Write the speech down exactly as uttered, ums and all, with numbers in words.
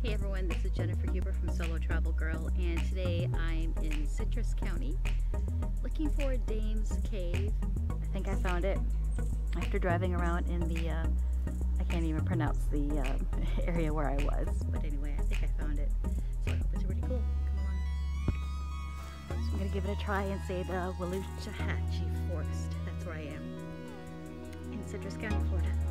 Hey everyone, this is Jennifer Huber from Solo Travel Girl, and today I'm in Citrus County looking for Dame's Cave. I think I found it after driving around in the, uh, I can't even pronounce the uh, area where I was, but anyway, I think I found it, so I hope it's really cool. Come along. So I'm going to give it a try and say the Withlacoochee State Forest. That's where I am, in Citrus County, Florida.